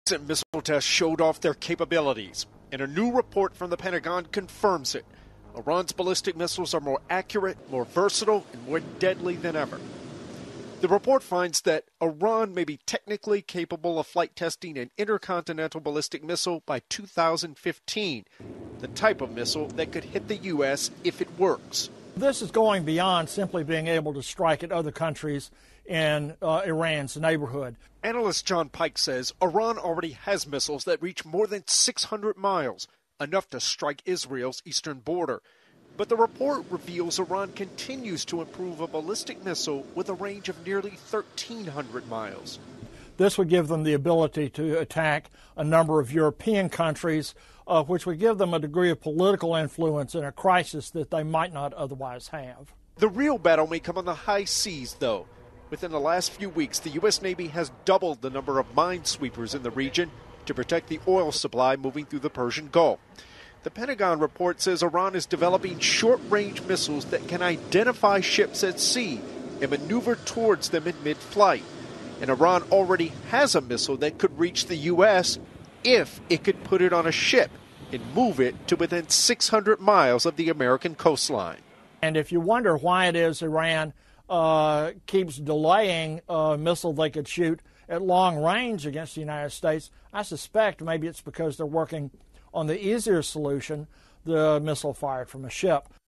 Recent missile tests showed off their capabilities, and a new report from the Pentagon confirms it. Iran's ballistic missiles are more accurate, more versatile, and more deadly than ever. The report finds that Iran may be technically capable of flight testing an intercontinental ballistic missile by 2015, the type of missile that could hit the U.S. if it works. This is going beyond simply being able to strike at other countries in Iran's neighborhood. Analyst John Pike says Iran already has missiles that reach more than 600 miles, enough to strike Israel's eastern border. But the report reveals Iran continues to improve a ballistic missile with a range of nearly 1,300 miles. This would give them the ability to attack a number of European countries, which would give them a degree of political influence in a crisis that they might not otherwise have. The real battle may come on the high seas, though. Within the last few weeks, the U.S. Navy has doubled the number of minesweepers in the region to protect the oil supply moving through the Persian Gulf. The Pentagon report says Iran is developing short-range missiles that can identify ships at sea and maneuver towards them in mid-flight. And Iran already has a missile that could reach the U.S. if it could put it on a ship and move it to within 600 miles of the American coastline. And if you wonder why it is Iran keeps delaying a missile they could shoot at long range against the United States, I suspect maybe it's because they're working on the easier solution, the missile fired from a ship.